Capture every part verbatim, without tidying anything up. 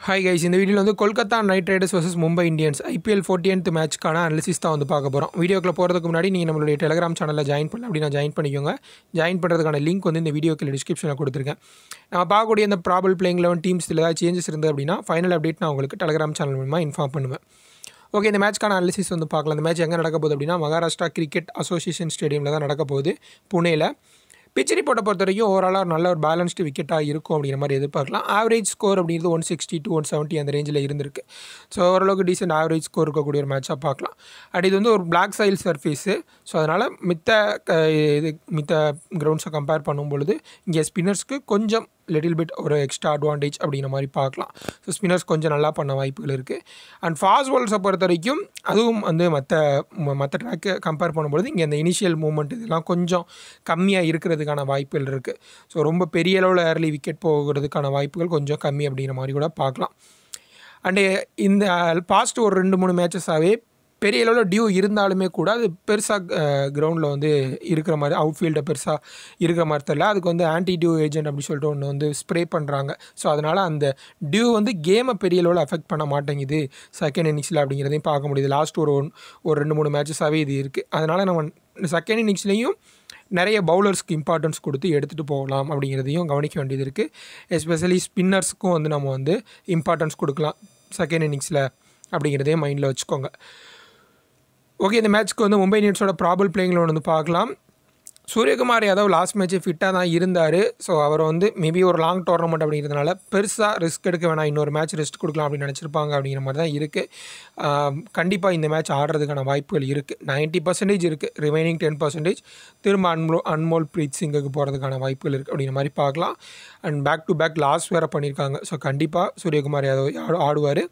Hi guys, இந்த வீடியோல வந்து Kolkata Knight Riders versus Mumbai Indians I P L fortieth மேட்ச்க்கான அனாலிசிஸ் தான் வந்து பார்க்க போறோம். வீடியோக்குள்ள போறதுக்கு முன்னாடி நீங்க நம்மளுடைய Telegram சேனல்ல ஜாயின் பண்ணல அப்படினா ஜாயின் பண்ணிக்கோங்க. ஜாயின் பண்றதுக்கான லிங்க் வந்து இந்த வீடியோ கீழ டிஸ்கிரிப்ஷன்ல கொடுத்திருக்கேன். நம்ம பார்க்கக்கூடிய இந்த ப்ராபபிள் பிளேயிங் eleven டீம்ஸ்ல ஏதாவது சேஞ்சஸ் இருந்தது அப்படினா ஃபைனல் அப்டேட் நான் உங்களுக்கு Telegram சேனல் மூலமா இன்ஃபார்ம் பண்ணுவேன். ஓகே, இந்த மேட்ச்க்கான அனாலிசிஸ் வந்து பார்க்கலாம். இந்த மேட்ச் எங்க நடக்க போகுது அப்படினா மகாராஷ்டிரா கிரிக்கெட் அசோசியேஷன் ஸ்டேடியம்ல தான் நடக்க போகுது, புனேல. பிச் ரிப்போர்ட்டை பொறுத்த வரைக்கும் ஓவராலாக நல்ல ஒரு பேலன்ஸ்டு விக்கெட்டாக இருக்கும் அப்படிங்கிற மாதிரி எதிர்பார்க்கலாம். ஆவரேஜ் ஸ்கோர் அப்படிங்கிறது one sixty two one seventy அந்த ரேஞ்சில் இருந்திருக்கு. ஸோ ஓரளவுக்கு டீசென்ட் ஆவரேஜ் ஸ்கோர் இருக்கக்கூடிய ஒரு மேட்சாக பார்க்கலாம். அண்ட் இது வந்து ஒரு பிளாக் சைல் சர்ஃபேஸு. ஸோ அதனால் மித்த இது மித்த கிரவுண்ட்ஸை கம்பேர் பண்ணும்பொழுது இங்கே ஸ்பின்னர்ஸ்க்கு கொஞ்சம் லிட்டில் பிட் ஒரு எக்ஸ்ட்ரா அட்வான்டேஜ் அப்படிங்கிற மாதிரி பார்க்கலாம். ஸோ ஸ்பின்னர்ஸ் கொஞ்சம் நல்லா பண்ண வாய்ப்புகள் இருக்குது. அண்ட் ஃபாஸ்ட் பால்ஸை பொறுத்த வரைக்கும் அதுவும் வந்து மற்ற மற்ற ட்ராக்கை கம்பேர் பண்ணும்பொழுது இங்கே அந்த இனிஷியல் மூவ்மெண்ட் இதெல்லாம் கொஞ்சம் கம்மியாக இருக்கிறதுக்கான வாய்ப்புகள் இருக்குது. ஸோ ரொம்ப பெரிய அளவில் ஏர்லி விக்கெட் போகிறதுக்கான வாய்ப்புகள் கொஞ்சம் கம்மி அப்படிங்கிற மாதிரி கூட பார்க்கலாம். அண்டு இந்த பாஸ்ட் ஒரு ரெண்டு மூணு மேட்சஸாகவே பெரிய அளவில் டியூ இருந்தாலுமே கூட அது பெருசாக கிரவுண்டில் வந்து இருக்கிற மாதிரி அவுட்ஃபீல்டை பெருசாக இருக்கிற மாதிரி தெரியல. அதுக்கு வந்து ஆன்டி டியூ ஏஜென்ட் அப்படி சொல்லிட்டு ஒன்று வந்து ஸ்ப்ரே பண்ணுறாங்க. ஸோ அதனால் அந்த டியூ வந்து கேமை பெரிய அளவில் அஃபெக்ட் பண்ண மாட்டேங்குது செகண்ட் இன்னிங்ஸில் அப்படிங்கிறதையும் பார்க்க முடியுது. லாஸ்ட் ஒரு ஒன் ஒரு ரெண்டு மூணு மேட்சஸாகவே இது இருக்குது. அதனால் நம்ம செகண்ட் இன்னிங்ஸ்லேயும் நிறைய பவுலர்ஸ்க்கு இம்பார்ட்டன்ஸ் கொடுத்து எடுத்துகிட்டு போகலாம் அப்படிங்கிறதையும் கவனிக்க வேண்டியது இருக்குது. எஸ்பெஷலி ஸ்பின்னர்ஸுக்கும் வந்து நம்ம வந்து இம்பார்ட்டன்ஸ் கொடுக்கலாம் செகண்ட் இன்னிங்ஸில் அப்படிங்கிறதையும் மைண்டில் வச்சுக்கோங்க. ஓகே, இந்த மேட்ச்க்கு வந்து மும்பை இந்தியன்ஸோட ப்ராபபிள் பிளேயிங்கில் ஒன்று வந்து பார்க்கலாம். சூரியகுமார் யாதவ் லாஸ்ட் மேட்ச்சு ஃபிட்டாக தான் இருந்தார். ஸோ அவர் வந்து மேபி ஒரு லாங் டோர்னமெண்ட் அப்படிங்கிறதுனால பெருசாக ரிஸ்க் எடுக்க வேணாம், இன்னொரு மேட்ச் ரெஸ்ட் கொடுக்கலாம் அப்படின்னு நினச்சிருப்பாங்க அப்படிங்கிற மாதிரி தான் இருக்குது. கண்டிப்பாக இந்த மேட்ச் ஆடுறதுக்கான வாய்ப்புகள் இருக்குது. நைன்ட்டி பர்சன்டேஜ் இருக்குது. ரிமைனிங் டென் பர்சன்டேஜ் திரும்ப அன்மோ அன்மோல் பிரீத் சிங்குக்கு போகிறதுக்கான வாய்ப்புகள் இருக்குது அப்படிங்கிற மாதிரி பார்க்கலாம். And back to back loss வேறு பண்ணியிருக்காங்க. ஸோ கண்டிப்பாக சூரியகுமார் யாதவ் ஆடுவார்.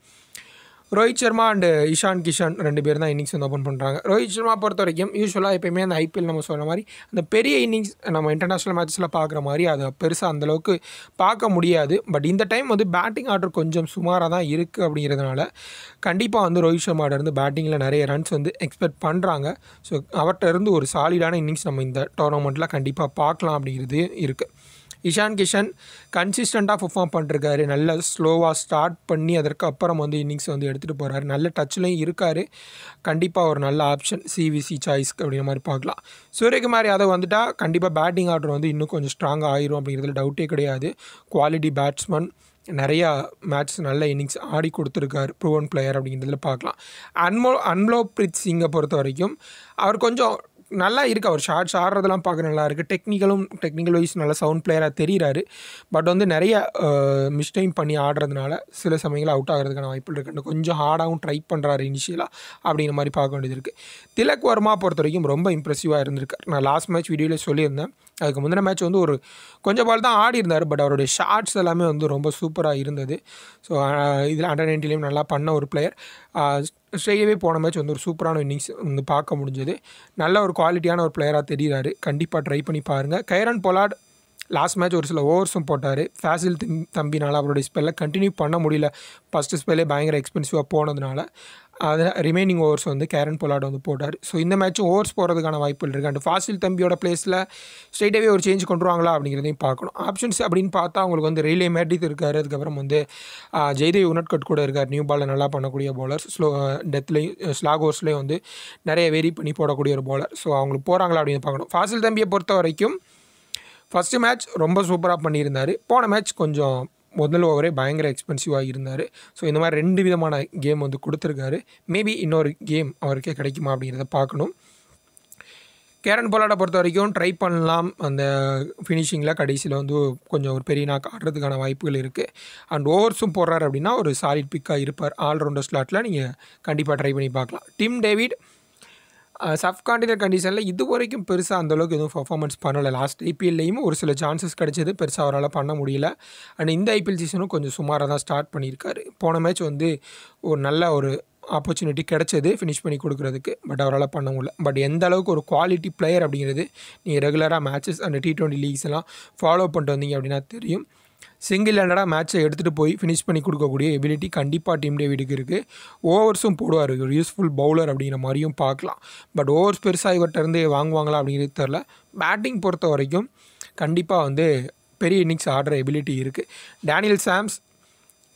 ரோஹித் சர்மா அண்டு இஷான் கிஷன் ரெண்டு பேர் தான் இன்னிங்ஸ் வந்து ஓப்பன் பண்ணுறாங்க. ரோஹித் சர்மா பொறுத்த வரைக்கும் யூஸ்வலாக எப்போயுமே அந்த ஐபிஎல் நம்ம சொல்கிற மாதிரி அந்த பெரிய இன்னிங்ஸ் நம்ம இன்டர்நேஷ்னல் மேட்சஸில் பார்க்குற மாதிரி அதை பெருசாக அந்தளவுக்கு பார்க்க முடியாது. பட் இந்த டைம் வந்து பேட்டிங் ஆர்டர் கொஞ்சம் சுமாராக தான் இருக்குது அப்படிங்கிறதுனால கண்டிப்பாக வந்து ரோஹித் சர்மாவிலேருந்து பேட்டிங்கில் நிறைய ரன்ஸ் வந்து எக்ஸ்பெக்ட் பண்ணுறாங்க. ஸோ அவர்கிட்ட இருந்து ஒரு சாலிடான இன்னிங்ஸ் நம்ம இந்த டோர்னமெண்ட்டில் கண்டிப்பாக பார்க்கலாம் அப்படிங்கிறது இருக்குது. இஷான் கிஷன் கன்சிஸ்டண்ட்டாக பர்ஃபார்ம் பண்ணிருக்காரு. நல்ல ஸ்லோவாக ஸ்டார்ட் பண்ணி அதற்கு அப்புறம் வந்து இன்னிங்ஸ் வந்து எடுத்துகிட்டு போகிறாரு. நல்ல டச்லையும் இருக்கார். கண்டிப்பாக ஒரு நல்ல ஆப்ஷன் சிவிசி சாய்ஸ்க்கு அப்படிங்கிற மாதிரி பார்க்கலாம். சூரியகுமார் யாதவ் வந்துட்டால் கண்டிப்பாக பேட்டிங் ஆர்டர் வந்து இன்னும் கொஞ்சம் ஸ்ட்ராங்காக ஆயிரும் அப்படிங்கிறதுல டவுட்டே கிடையாது. குவாலிட்டி பேட்ஸ்மேன், நிறையா மேட்ச் நல்ல இன்னிங்ஸ் ஆடி கொடுத்துருக்காரு, ப்ரூவன் பிளேயர் அப்படிங்கிறதுல பார்க்கலாம். அன்மோ அன்மோல்பிரீத் சிங்கை பொறுத்த வரைக்கும் அவர் கொஞ்சம் நல்லா இருக்குது. அவர் ஷார்ட்ஸ் ஆடுறதெல்லாம் பார்க்க நல்லா இருக்குது. டெக்னிக்கலும் டெக்னிக்கல் வைஸ் நல்ல சவுண்ட் பிளேயராக தெரிகிறாரு. பட் வந்து நிறைய மிஸ்டைம் பண்ணி ஆடுறதுனால சில சமயங்கள் அவுட் ஆகிறதுக்கான வாய்ப்புகள் இருக்குது. கொஞ்சம் ஹார்டாகவும் ட்ரை பண்ணுறாரு இனிஷியலாக அப்படிங்கிற மாதிரி பார்க்க வேண்டியது இருக்குது. திலக் வர்மா பொறுத்த வரைக்கும் ரொம்ப இம்ப்ரெசிவாக இருந்திருக்கார். நான் லாஸ்ட் மேட்ச் வீடியோவில் சொல்லியிருந்தேன். அதுக்கு முந்தின மேட்ச் வந்து ஒரு கொஞ்சம் பால் தான் ஆடி இருந்தார். பட் அவருடைய ஷார்ட்ஸ் எல்லாமே வந்து ரொம்ப சூப்பராக இருந்தது. ஸோ இதில் அண்டர் நைன்ட்டிலையும் நல்லா பண்ண ஒரு பிளேயர். ஸ்ட்ரெயிட்டாகவே போன மேட்ச் வந்து ஒரு சூப்பரான இன்னிங்ஸ் வந்து பார்க்க முடிஞ்சது. நல்ல ஒரு குவாலிட்டியான ஒரு பிளேயராக தெரிகிறாரு. கண்டிப்பாக ட்ரை பண்ணி பாருங்கள். கைரன் பொலார்ட் லாஸ்ட் மேட்ச் ஒரு சில ஓவர்ஸும் போட்டார். ஃபேசில் தம்பினால் அவருடைய ஸ்பெல்லை கண்டினியூ பண்ண முடியல. ஃபஸ்ட்டு ஸ்பெல்லே பயங்கர எக்ஸ்பென்சிவாக போனதுனால அதில் ரிமைனிங் ஓவர்ஸ் வந்து கேரன் பொலார்ட் வந்து போட்டார். ஸோ இந்த மேட்ச்சும் ஓவர்ஸ் போகிறதுக்கான வாய்ப்புகள் இருக்குது. அண்ட் ஃபாசில் தம்பியோட பிளேஸில் ஸ்ட்ரெயிட்டாகவே ஒரு சேஞ்ச் கொண்டு வருவாங்களா அப்படிங்கிறதையும் பார்க்கணும். ஆப்ஷன்ஸ் அப்படின்னு பார்த்தா அவங்களுக்கு வந்து ரெயிலே மேட்டித் இருக்கார். அதுக்கப்புறம் வந்து ஜெய்தேவ் யுனட்கட் கூட இருக்கார். நியூ பாலில் நல்லா பண்ணக்கூடிய பவுலர். ஸ்லோ டெத்லேயும் ஸ்லாக் ஓவர்ஸ்லேயும் வந்து நிறைய வேரி பண்ணி போடக்கூடிய ஒரு பவுலர். ஸோ அவங்களுக்கு போகிறாங்களா அப்படின்னு பார்க்கணும். ஃபாசில் தம்பியை பொறுத்த வரைக்கும் ஃபஸ்ட்டு மேட்ச் ரொம்ப சூப்பராக பண்ணியிருந்தார். போன மேட்ச் கொஞ்சம் முதல் ஓவரே பயங்கர எக்ஸ்பென்சிவாக இருந்தார். ஸோ இந்த மாதிரி ரெண்டு விதமான கேம் வந்து கொடுத்துருக்காரு. மேபி இன்னொரு கேம் அவருக்கே கிடைக்குமா அப்படிங்கிறத பார்க்கணும். கேரன் பொலார்டை பொறுத்த வரைக்கும் ட்ரை பண்ணலாம். அந்த ஃபினிஷிங்கில் கடைசியில் வந்து கொஞ்சம் ஒரு பெரிய நாக் ஆடுறதுக்கான வாய்ப்புகள் இருக்குது. அண்ட் ஓவர்ஸும் போடுறாரு அப்படின்னா ஒரு சாலிட் பிக்காக இருப்பார். ஆல்ரவுண்டர் ஸ்லாட்டில் நீங்கள் கண்டிப்பாக ட்ரை பண்ணி பார்க்கலாம். டிம் டேவிட் சப் கான்டினென்ட் கண்டிஷனில் இது வரைக்கும் பெருசாக அந்தளவுக்கு எதுவும் பர்ஃபார்மன்ஸ் பண்ணலை. லாஸ்ட் ஐபிஎல்லையும் ஒரு சில சான்சஸ் கிடச்சது, பெருசாக அவரால் பண்ண முடியல. அண்ட் இந்த ஐபிஎல் சீசனும் கொஞ்சம் சுமாராக தான் ஸ்டார்ட் பண்ணியிருக்காரு. போன மேட்ச் வந்து ஒரு நல்ல ஒரு ஆப்பர்ச்சுனிட்டி கிடச்சது ஃபினிஷ் பண்ணி கொடுக்குறதுக்கு. பட் அவரால் பண்ண முடியல. பட் எந்த அளவுக்கு ஒரு குவாலிட்டி பிளேயர் அப்படிங்கிறது நீங்கள் ரெகுலராக மேட்சஸ் அந்த டி ட்வெண்ட்டி லீக்ஸ் எல்லாம் ஃபாலோ பண்ணிட்டு வந்தீங்க அப்படின்னா தெரியும். சிங்கிள் ஹேண்டடாக மேட்சை எடுத்துகிட்டு போய் ஃபினிஷ் பண்ணி கொடுக்கக்கூடிய எபிலிட்டி கண்டிப்பாக டீம் டேவிடுக்கு இருக்குது. ஓவர்ஸும் போடுவார். ஒரு யூஸ்ஃபுல் பவுலர் அப்படிங்கிற மாதிரியும் பார்க்கலாம். பட் ஓவர்ஸ் பெருசாக இவர்கிட்ட இருந்து வாங்குவாங்களா அப்படிங்கிறது தெரில. பேட்டிங் பொறுத்த வரைக்கும் கண்டிப்பாக வந்து பெரிய இன்னிங்ஸ் ஆடுற எபிலிட்டி இருக்குது. டேனியல் சாம்ஸ்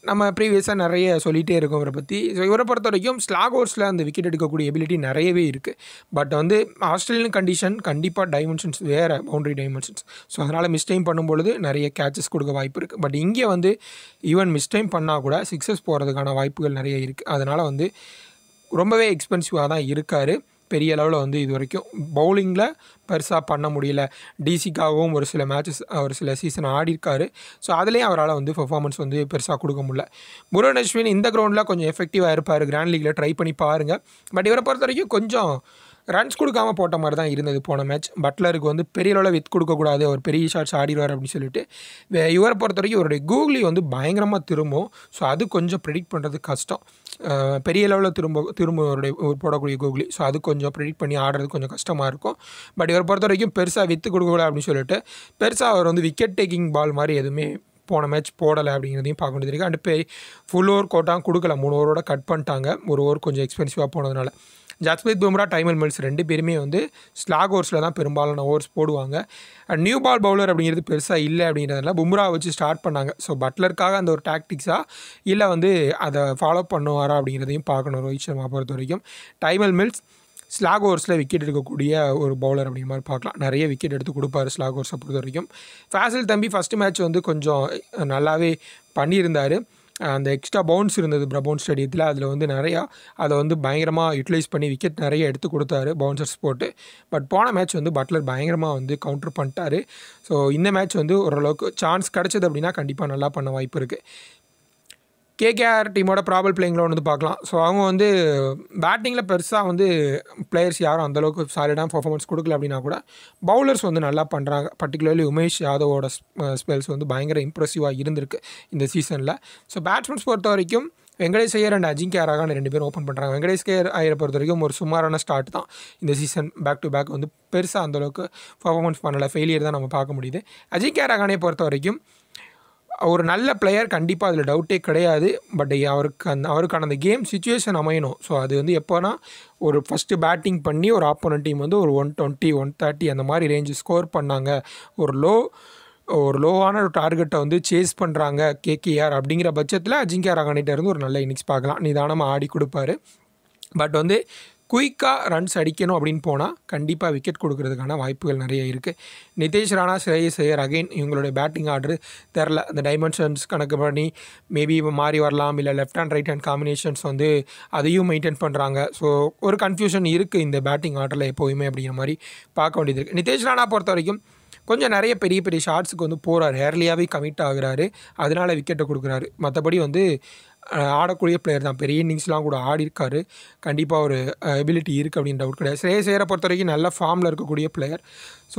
நம்ம ப்ரீவியஸாக நிறைய சொல்லிகிட்டே இருக்கோம் இவரை பற்றி. ஸோ இவரை பொறுத்த வரைக்கும் ஸ்லாக் ஓவர்ஸில் அந்த விக்கெட் எடுக்கக்கூடிய எபிலிட்டி நிறையவே இருக்குது. பட் வந்து ஆஸ்திரேலியன் கண்டிஷன் கண்டிப்பாக டைமென்ஷன்ஸ் வேறு, பவுண்டரி டைமென்ஷன்ஸ். ஸோ அதனால் மிஸ் டைம் பண்ணும்பொழுது நிறைய கேட்சஸ் கொடுக்க வாய்ப்பு இருக்குது. பட் இங்கே வந்து ஈவன் மிஸ் டைம் பண்ணால் கூட சிக்ஸஸ் போகிறதுக்கான வாய்ப்புகள் நிறைய இருக்குது. அதனால் வந்து ரொம்பவே எக்ஸ்பென்சிவாக தான் இருக்கார். பெரிய அளவில் வந்து இது வரைக்கும் பவுலிங்கில் பெருசாக பண்ண முடியல. டிசிக்காகவும் ஒரு சில மேட்சஸ் ஒரு சில சீசன் ஆடிருக்காரு. ஸோ அதுலேயும் அவரால் வந்து பெர்ஃபார்மன்ஸ் வந்து பெருசாக கொடுக்க முடியல. புவனேஸ்வரன் இந்த கிரவுண்டில் கொஞ்சம் எஃபெக்டிவாக இருப்பார். கிராண்ட் லீக்கில் ட்ரை பண்ணி பாருங்கள். பட் இவரை பொறுத்த வரைக்கும் கொஞ்சம் ரன்ஸ் கொடுக்காம போட்ட மாதிரி தான் இருந்தது போன மேட்ச். பட்லருக்கு வந்து பெரிய அளவில் வித் கொடுக்கக்கூடாது, அவர் பெரிய ஷாட்ஸ் ஆடிடுவார் அப்படின்னு சொல்லிட்டு. இவரை பொறுத்த வரைக்கும் இவருடைய கூகுளி வந்து பயங்கரமாக திரும்பும். ஸோ அது கொஞ்சம் ப்ரெடிக்ட் பண்ணுறது கஷ்டம். பெரிய லெவலில் திரும்ப திரும்ப அவருடைய போடக்கூடிய கூகுளி. ஸோ அது கொஞ்சம் ப்ரெடிக்ட் பண்ணி ஆடுறது கொஞ்சம் கஷ்டமாக இருக்கும். பட் இவரை பொறுத்த வரைக்கும் பெருசாக வித்து கொடுக்கக்கூடாது அப்படின்னு சொல்லிட்டு பெருசாக அவர் வந்து விக்கெட் டேக்கிங் பால் மாதிரி எதுவுமே போன மேட்ச் போடலை அப்படிங்கிறதையும் பார்க்க வேண்டியது இருக்குது. அண்ட் பெரிய ஃபுல் ஓவர் கோட்டாக கொடுக்கல, மூணு ஓவரோட கட் பண்ணிட்டாங்க. ஒரு ஓவர் கொஞ்சம் எக்ஸ்பென்சிவாக போனதுனால. ஜஸ்பிரீத் பும்ரா, டைமல் மில்ஸ் ரெண்டு பேருமே வந்து ஸ்லாக் ஓவர்ஸில் தான் பெரும்பாலான ஓவர்ஸ் போடுவாங்க. அண்ட் நியூ பால் பவுலர் அப்படிங்கிறது பெருசாக இல்லை அப்படிங்கிறதுனால பும்ரா வச்சு ஸ்டார்ட் பண்ணாங்க. ஸோ பட்லருக்காக அந்த ஒரு டாக்டிக்ஸாக இல்லை வந்து அதை ஃபாலோ பண்ணுவாரா அப்படிங்கிறதையும் பார்க்கணும் ரோஹித் சர்மா பொறுத்த வரைக்கும். டைமல் மில்ஸ் ஸ்லாக் ஓவர்ஸில் விக்கெட் எடுக்கக்கூடிய ஒரு பவுலர் அப்படிங்கிற மாதிரி பார்க்கலாம். நிறைய விக்கெட் எடுத்து கொடுப்பாரு ஸ்லாக் ஓவர்ஸை பொறுத்த வரைக்கும். ஃபாசில் தம்பி ஃபஸ்ட்டு மேட்ச் வந்து கொஞ்சம் நல்லாவே பண்ணியிருந்தார். அந்த எக்ஸ்ட்ரா பவுன்ஸ் இருந்தது பிரபோன் ஸ்டேடியத்தில். அதில் வந்து நிறையா அதை வந்து பயங்கரமாக யூட்டிலைஸ் பண்ணி விக்கெட் நிறைய எடுத்து கொடுத்தாரு பவுன்சர்ஸ் போட்டு. பட் போன மேட்ச் வந்து பட்லர் பயங்கரமாக வந்து கவுண்டர் பண்ணிட்டார். ஸோ இந்த மேட்ச் வந்து ஓரளவுக்கு சான்ஸ் கிடச்சிது அப்படின்னா கண்டிப்பாக நல்லா பண்ண வாய்ப்பு இருக்குது. கேகேஆர் டீமோட ப்ராபல் பிளேயிங்கில் வந்து பார்க்கலாம். ஸோ அவங்க வந்து பேட்டிங்கில் பெருசாக வந்து பிளேயர்ஸ் யாரும் அந்தளவுக்கு சாலிடான பர்ஃபார்மன்ஸ் கொடுக்கல அப்படின்னா கூட பவுலர்ஸ் வந்து நல்லா பண்ணுறாங்க. பர்டிகுலர்லி உமேஷ் யாதவோட ஸ்பெல்ஸ் வந்து பயங்கர இம்ப்ரெசிவாக இருந்திருக்கு இந்த சீசனில். ஸோ பேட்ஸ்மேன்ஸ் பொறுத்த வரைக்கும் வெங்கடேஷ் ஐயர் அண்ட் அஜிங்கே ரஹானே ரெண்டு பேரும் ஓப்பன் பண்ணுறாங்க. வெங்கடேஷ் ஐயரை பொறுத்த வரைக்கும் ஒரு சுமாரான ஸ்டார்ட் தான் இந்த சீசன். பேக் டு பேக் வந்து பெருசாக அந்தளவுக்கு பர்ஃபார்மன்ஸ் பண்ணலை, ஃபெயிலியர் தான் நம்ம பார்க்க முடியுது. அஜிங்கே ரஹானே பொறுத்த வரைக்கும் ஒரு நல்ல பிளேயர், கண்டிப்பாக அதில் டவுட்டே கிடையாது. பட் அவருக்கு அந்த அவருக்கான அந்த கேம் சிச்சுவேஷன் அமையணும். ஸோ அது வந்து எப்போனா ஒரு ஃபஸ்ட்டு பேட்டிங் பண்ணி ஒரு ஆப்போனன்ட் டீம் வந்து ஒரு ஒன் டுவெண்ட்டி ஒன் தேர்ட்டி அந்த மாதிரி ரேஞ்சு ஸ்கோர் பண்ணாங்க, ஒரு லோ ஒரு லோவான ஒரு டார்கெட்டை வந்து சேஸ் பண்ணுறாங்க கேகேஆர் அப்படிங்கிற பட்சத்தில் அஜிங்கே ரஹானேட்ட இருந்து ஒரு நல்ல இன்னிங்ஸ் பார்க்கலாம். நிதானமாக ஆடி கொடுப்பாரு. பட் வந்து குயிக்காக ரன்ஸ் அடிக்கணும் அப்படின்னு போனால் கண்டிப்பாக விக்கெட் கொடுக்கறதுக்கான வாய்ப்புகள் நிறைய இருக்குது. நிதேஷ் ராணா, ஸ்ரேயஸ் ஐயர் அகைன் இவங்களுடைய பேட்டிங் ஆர்டர் தெரில. அந்த டைமென்ஷன்ஸ் கணக்கு பண்ணி மேபி மாறி வரலாம், இல்லை left hand right hand combinations வந்து அதையும் மெயின்டைன் பண்ணுறாங்க. ஸோ ஒரு கன்ஃபியூஷன் இருக்குது இந்த பேட்டிங் ஆர்டரில் எப்போயுமே அப்படிங்கிற மாதிரி பார்க்க வேண்டியது இருக்குது. நிதேஷ் ராணா பொறுத்த வரைக்கும் கொஞ்சம் நிறைய பெரிய பெரிய ஷாட்ஸுக்கு வந்து போகிறாரு, ஏர்லியாகவே கமிட் ஆகுறாரு, அதனால் விக்கெட்டை கொடுக்குறாரு. மற்றபடி வந்து ஆடக்கூடிய பிளேயர் தான், பெரிய இன்னிங்ஸ்லாம் கூட ஆடிருக்காரு. கண்டிப்பாக ஒரு எபிலிட்டி இருக்குது அப்படின்னு டவுட் கிடையாது. ஸ்ரேயஸ் ஐயரை பொறுத்த வரைக்கும் நல்ல ஃபார்மில் இருக்கக்கூடிய பிளேயர். ஸோ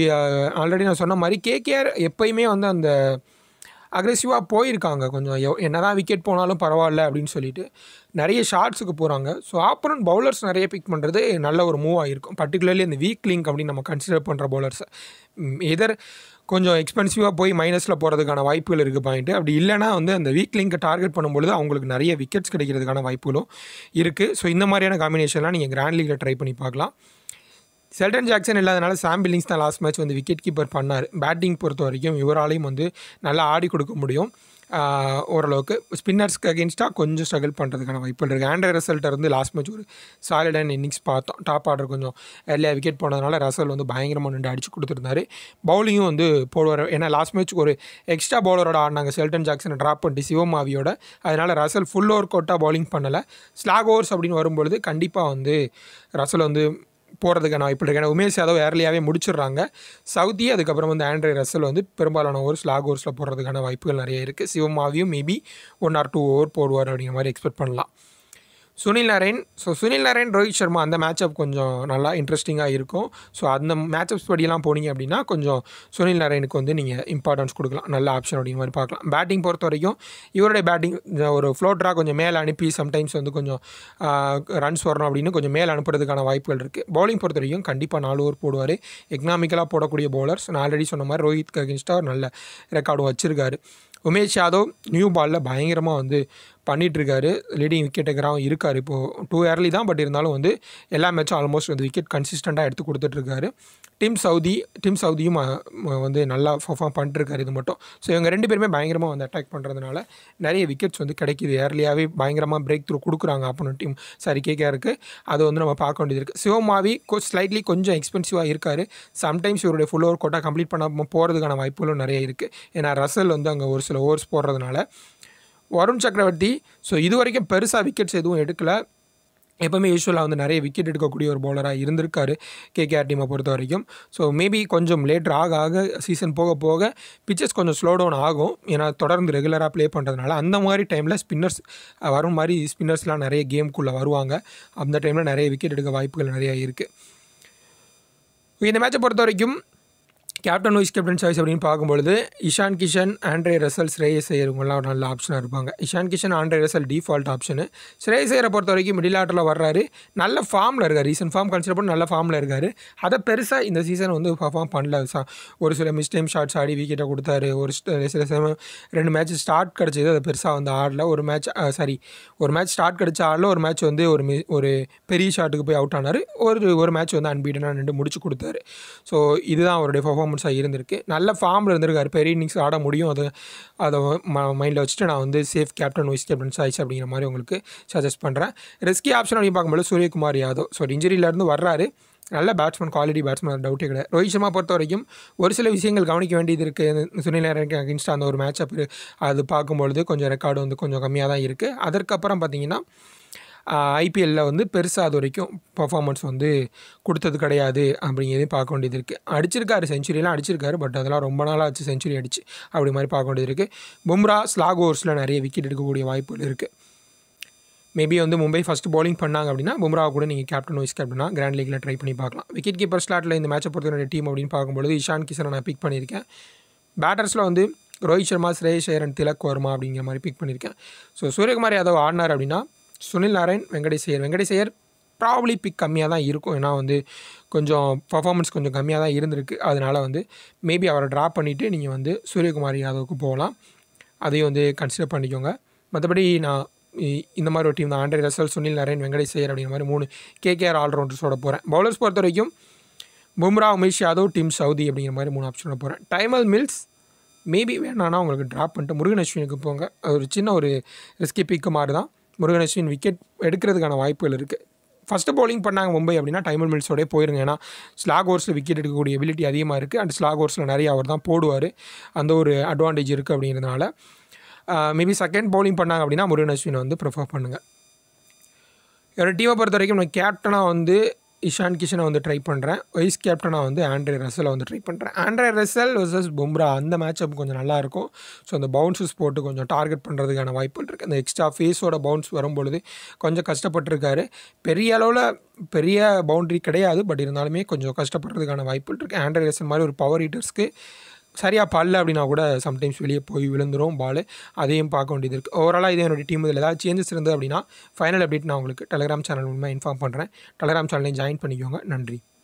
ஆல்ரெடி நான் சொன்ன மாதிரி கேகேஆர் எப்போயுமே வந்து அந்த அக்ரெசிவாக போயிருக்காங்க. கொஞ்சம் என்ன தான் விக்கெட் போனாலும் பரவாயில்ல அப்படின்னு சொல்லிட்டு நிறைய ஷாட்ஸுக்கு போகிறாங்க. ஸோ ஆப்போனன்ட் பவுலர்ஸ் நிறைய பிக் பண்ணுறது நல்ல ஒரு மூவ் ஆகிருக்கும். பர்டிகுலர்லி அந்த வீக் லிங்க் அப்படின்னு நம்ம கன்சிடர் பண்ணுற பவுலர்ஸை எதர் கொஞ்சம் எக்ஸ்பென்சிவாக போய் மைனஸில் போகிறதுக்கான வாய்ப்புகள் இருக்குது பாயிண்ட்டு. அப்படி இல்லைனா வந்து அந்த வீக் லிங்கை டார்கெட் பண்ணும்பொழுது அவங்களுக்கு நிறைய விக்கெட்ஸ் கிடைக்கிறதுக்கான வாய்ப்புகளும் இருக்குது. ஸோ இந்த மாதிரியான காம்பினேஷன்லாம் நீங்கள் கிராண்ட் லீக்கில் ட்ரை பண்ணி பார்க்கலாம். ஷெல்டன் ஜாக்சன் இல்லாதனால சாம் பில்லிங்ஸ் தான் லாஸ்ட் மேட்ச் வந்து விக்கெட் கீப்பர் பண்ணார். பேட்டிங் பொறுத்த வரைக்கும் இவராலையும் வந்து நல்லா ஆடி கொடுக்க முடியும். ஓரளவுக்கு ஸ்பின்னர்ஸ்க்கு அகேன்ஸ்டாக கொஞ்சம் ஸ்ட்ரகிள் பண்ணுறதுக்கான வாய்ப்புகள் இருக்குது. ஆண்ட்ரே ரசல்ட்ட இருந்து லாஸ்ட் மேட்ச் ஒரு சாலிடான இன்னிங்ஸ் பார்த்தோம். டாப் ஆர்டர் கொஞ்சம் ஏர்லியாக விக்கெட் போனதுனால ரசல் வந்து பயங்கரமாக நின்று அடிச்சு கொடுத்துருந்தாரு. பவுலிங்கும் வந்து போடுவார். ஏன்னா லாஸ்ட் மேட்ச் ஒரு எக்ஸ்ட்ரா பவுலரோட ஆடினாங்க ஷெல்டன் ஜாக்சனை ட்ராப் பண்ணிட்டு சிவமாவியோட. அதனால் ரசல் ஃபுல் ஓவர் கோட்டாக பவுலிங் பண்ணலை. ஸ்லாக் ஓவர்ஸ் அப்படின்னு வரும்பொழுது கண்டிப்பாக வந்து ரசல் வந்து போகிறதுக்கான வாய்ப்பு இருக்குது. ஏன்னா உமேஷ் யாதவ் ஏர்லியாகவே முடிச்சிடுறாங்க. சவுதி அதுக்கப்புறம் வந்து ஆண்ட்ரே ரசல் வந்து பெரும்பாலான ஓவர் ஸ்லாக் ஓவர்ஸில் போடுறதுக்கான வாய்ப்புகள் நிறைய இருக்குது. சிவமாவியும் maybe one or two over போடுவார் அப்படிங்கிற மாதிரி எக்ஸ்பெக்ட் பண்ணலாம். Sunil Narine so Sunil Narine Rohit Sharma அந்த மேட்சப் கொஞ்சம் நல்லா இன்ட்ரெஸ்டிங்காக இருக்கும். ஸோ அந்த மேட்சப்ஸ் படியெல்லாம் போனீங்க அப்படின்னா கொஞ்சம் சுனில் நரேனுக்கு வந்து நீங்கள் இம்பார்ட்டன்ஸ் கொடுக்கலாம், நல்ல ஆப்ஷன் அப்படிங்கிற மாதிரி பார்க்கலாம். பேட்டிங் பொறுத்த வரைக்கும் இவருடைய பேட்டிங் ஒரு ஃப்ளோட்டராக கொஞ்சம் மேலே அனுப்பி சம்டைம்ஸ் வந்து கொஞ்சம் ரன்ஸ் வரணும் அப்படின்னு கொஞ்சம் மேலே அனுப்புறதுக்கான வாய்ப்புகள் இருக்குது. பவுலிங் பொறுத்த வரைக்கும் கண்டிப்பாக நாலு ஓவர் போடுவார். எக்கனாமிக்கலாக போடக்கூடிய பவுலர்ஸ் நான் ஆல்ரெடி சொன்ன மாதிரி ரோஹித் அகேன்ஸ்டாக ஒரு நல்ல ரெக்கார்டும் வச்சுருக்காரு. உமேஷ் யாதவ் நியூ பாலில் பயங்கரமாக வந்து பண்ணிகிட்ருக்காரு. லீடிங் விக்கெட் டேக்கராகவும் இருக்கார். இப்போது டூ ஏர்லி தான், பட் இருந்தாலும் வந்து எல்லா மேட்சும் ஆல்மோஸ்ட் வந்து விக்கெட் கன்சிஸ்டண்ட்டாக எடுத்து கொடுத்துட்ருக்காரு. டீம் சவுதி டீம் சவுதியும் வந்து நல்லா பர்ஃபார்ம் பண்ணிட்டுருக்காரு இது மட்டும். ஸோ இவங்க ரெண்டு பேருமே பயங்கரமாக வந்து அட்டாக் பண்ணுறதுனால நிறைய விக்கெட்ஸ் வந்து கிடைக்கிது. ஏர்லியாகவே பயங்கரமாக பிரேக் த்ரூ கொடுக்குறாங்க ஆப்போனன்ட் டீம், சாரி கேகேஆருக்கு. அது வந்து நம்ம பார்க்க வேண்டியது இருக்குது. சிவமாவி ஸ்லைட்லி கொஞ்சம் எக்ஸ்பென்சிவாக இருக்கார். சம்டைம்ஸ் இவருடைய ஃபுல் ஓவர் கோட்டா கம்ப்ளீட் பண்ணாமல் போகிறதுக்கான வாய்ப்புகளும் நிறைய இருக்குது. ஏன்னா ரசல் வந்து அங்கே ஒரு சில ஓவர்ஸ் போடுறதுனால. வருண் சக்கரவர்த்தி ஸோ இது வரைக்கும் பெருசாக விக்கெட்ஸ் எதுவும் எடுக்கலை. எப்போவுமே யூஸ்வலாக வந்து நிறைய விக்கெட் எடுக்கக்கூடிய ஒரு பவுலராக இருந்திருக்காரு கேகேஆர் டீமை பொறுத்த வரைக்கும். ஸோ மேபி கொஞ்சம் லேட்டர் ஆக ஆக சீசன் போக போக பிச்சஸ் கொஞ்சம் ஸ்லோ டவுன் ஆகும். ஏன்னா தொடர்ந்து ரெகுலராக ப்ளே பண்ணுறதுனால அந்த மாதிரி டைமில் ஸ்பின்னர்ஸ் வரும் மாதிரி ஸ்பின்னர்ஸ்லாம் நிறைய கேமுக்குள்ளே வருவாங்க. அந்த டைமில் நிறைய விக்கெட் எடுக்க வாய்ப்புகள் நிறையா இருக்குது. இந்த மேட்சை பொறுத்த வரைக்கும் கேப்டன் வைஸ் கேப்டன் சாய்ஸ் அப்படின்னு பார்க்கும்பொழுது இஷான் கிஷன், ஆண்ட்ரே ரசல், ஸ்ரேயஸ் ஐயர் இவங்கெல்லாம் ஒரு நல்ல ஆப்ஷனாக இருப்பாங்க. Ishan Kishan, Andre Russell default ஆப்ஷனு. ஸ்ரேயஸ் ஐயரை பொறுத்த வரைக்கும் மிடில் ஆர்டரில் வர்றாரு. நல்ல ஃபார்மில் இருக்கார். ரீசன்ட் ஃபார்ம் கன்சிடர் பண்ணி நல்ல ஃபார்மில் இருக்கார். அதை பெருசாக இந்த சீசன் வந்து பர்ஃபார்ம் பண்ணல. ஒரு சில மிஸ் டைம் ஷாட்ஸ் ஆடி விக்கெட்டை கொடுத்தாரு. ஒரு சில சமயம் ரெண்டு மேட்ச் ஸ்டார்ட் கிடச்சிது, அது பெருசாக வந்து ஆடல. ஒரு மேட்ச் சாரி ஒரு மேட்ச் ஸ்டார்ட் கிடச்ச ஆடல. ஒரு மேட்ச் வந்து ஒரு மி ஒரு பெரிய ஷாட்டுக்கு போய் அவுட் ஆனார். ஒரு ஒரு மேட்ச் வந்து அன்பீட்டனாக நின்று முடிச்சு கொடுத்தாரு. ஸோ இதுதான் அவருடைய பர்ஃபார்மன்ஸாக இருந்திருக்கு. நல்ல ஃபார்மில் இருந்திருக்காரு. பெரிய இன்னிங்ஸ் ஆட முடியும். அது அதை மைண்டில் வச்சுட்டு நான் வந்து safe captain vice captain choice அப்படிங்கிற மாதிரி உங்களுக்கு சஜஸ்ட் பண்ணுறேன். ரிஸ்கி ஆப்ஷன் அப்படின்னு பார்க்கும்போது சூரியகுமார் யாதவ். ஸோ இன்ஜுரியிலேருந்து வர்றாரு. நல்ல பேட்ஸ்மேன், குவாலிட்டி பேட்ஸ்மேன், டவுட்டே கிடையாது. ரோஹித் சர்மா பொறுத்த வரைக்கும் ஒரு சில விஷயங்கள் கவனிக்க வேண்டியது இருக்குது. சுனில் நாராயணுக்கு அகென்ஸ்டாக அந்த ஒரு மேட்ச் அப் அது பார்க்கும்பொழுது கொஞ்சம் ரெக்கார்டு வந்து கொஞ்சம் கம்மியாக தான் இருக்குது. அதற்கப்புறம் பார்த்திங்கன்னா ஐபிஎல்லில் வந்து பெருசாக அது வரைக்கும் பர்ஃபார்மன்ஸ் வந்து கொடுத்தது கிடையாது அப்படிங்கிறதையும் பார்க்க வேண்டியது இருக்குது. அடிச்சிருக்காரு, செஞ்சுரியெலாம் அடிச்சிருக்காரு. பட் அதெல்லாம் ரொம்ப நாளாக ஆச்சு செஞ்சுரி அடிச்சு அப்படி மாதிரி பார்க்க வேண்டியது இருக்குது. பும்ரா ஸ்லாக் ஓவர்ஸில் நிறைய விக்கெட் எடுக்கக்கூடிய வாய்ப்புகள் இருக்குது. மேபி வந்து மும்பை ஃபஸ்ட்டு பவுலிங் பண்ணாங்க அப்படின்னா பும்ராவை கூட நீங்கள் கேப்டன் வைஸ் கேப்டனாக கிராண்ட் லீக்கில் ட்ரை பண்ணி பார்க்கலாம். விக்கெட் கீப்பர் ஸ்லாட்டில் இந்த மேட்சை பொறுத்த டீம் அப்படின்னு பார்க்கும்பொழுது இஷான் கிஷனை நான் பிக் பண்ணியிருக்கேன். பேட்டர்ஸில் வந்து ரோஹித் சர்மா, ஸ்ரேயஸ் ஐயர், திலக் வர்மா அப்படிங்கிற மாதிரி பிக் பண்ணியிருக்கேன். ஸோ சூரியகுமார் யாதவ் ஆடினார் அப்படின்னா சுனில் நாராயண், வெங்கடேஷ் ஐயர். வெங்கடேஷ் ஐயர் ப்ராபப்ளி பிக் கம்மியாக தான் இருக்கும். ஏன்னா வந்து கொஞ்சம் பர்ஃபார்மன்ஸ் கொஞ்சம் கம்மியாக தான் இருந்திருக்கு. அதனால் வந்து மேபி அவரை ட்ராப் பண்ணிவிட்டு நீங்கள் வந்து சூரியகுமார் யாதவுக்கு போகலாம். அதையும் வந்து கன்சிடர் பண்ணிக்கோங்க. மற்றபடி நான் இந்த மாதிரி ஒரு டீம் தான். ஆண்ட்ரே ரசல், சுனில் நாராயண், வெங்கடேஷ் ஐயர் அப்படிங்கிற மாதிரி மூணு கேகேஆர் ஆல்ரவுண்டர்ஸோட போகிறேன். பவுலர்ஸ் பொறுத்த வரைக்கும் பும்ரா, உமேஷ் யாதவ், டீம் சவுதி அப்படிங்கிற மாதிரி மூணு ஆப்ஷனோட போகிறேன். டைமல் மில்ஸ் மேபி வேணான்னா உங்களுக்கு ட்ராப் பண்ணிட்டு முருகன் அஸ்வினுக்கு போங்க. ஒரு சின்ன ஒரு ரிஸ்கி பிக்கு மாதிரி தான். முருகன் அஸ்வின் விக்கெட் எடுக்கிறதுக்கான வாய்ப்புகள் இருக்குது. ஃபஸ்ட்டு பவுலிங் பண்ணாங்க மும்பை அப்படின்னா டைமல் மில்ஸோடய போயிருங்க. ஏன்னா ஸ்லாக் ஓவர்ஸில் விக்கெட் எடுக்கக்கூடிய எபிலிட்டி அதிகமாக இருக்குது. அண்ட் ஸ்லாக் ஓவர்ஸில் நிறைய அவர் தான் போடுவார். அந்த ஒரு அட்வான்டேஜ் இருக்குது அப்படிங்கிறதுனால மேபி செகண்ட் பவுலிங் பண்ணாங்க அப்படின்னா முருகன் அஸ்வினை வந்து ப்ரிஃபர் பண்ணுங்கள். என்னோட டீமை பொறுத்த வரைக்கும் நான் கேப்டனாக வந்து இஷான் கிஷனை வந்து ட்ரை பண்ணுறேன். வைஸ் கேப்டனாக வந்து ஆண்ட்ரே ரசலை வந்து ட்ரை பண்ணுறேன். ஆண்ட்ரே ரசல் வர்சஸ் பும்ரா அந்த மேட்சப் கொஞ்சம் நல்லாயிருக்கும். ஸோ அந்த பவுன்ஸஸ் போட்டு கொஞ்சம் டார்கெட் பண்ணுறதுக்கான வாய்ப்புகள் இருக்குது. அந்த எக்ஸ்ட்ரா ஃபேஸோட பவுன்ஸ் வரும்பொழுது கொஞ்சம் கஷ்டப்பட்டுருக்காரு. பெரிய அளவில் பெரிய பவுண்ட்ரி கிடையாது. பட் இருந்தாலுமே கொஞ்சம் கஷ்டப்படுறதுக்கான வாய்ப்புகள் இருக்குது. ஆண்ட்ரே ரசல் மாதிரி ஒரு பவர் ஹீட்டர்ஸ்க்கு சரியாக பல்ல அப்படின்னா கூட சம்டைம்ஸ் வெளியே போய் விழுந்துரும் பால். அதையும் பார்க்க வேண்டியது இருக்குது. ஓவராலாக இதே என்னுடைய டீம் இதில் ஏதாவது சேஞ்சஸ் இருந்தது அப்படின்னா ஃபைனல் அப்டேட் நான் உங்களுக்கு டெலிகிராம் சேனல் மூலமாக இன்ஃபார்ம் பண்ணுறேன். டெலிகிராம் சேனலையும் ஜாயின் பண்ணிக்கோங்க. நன்றி.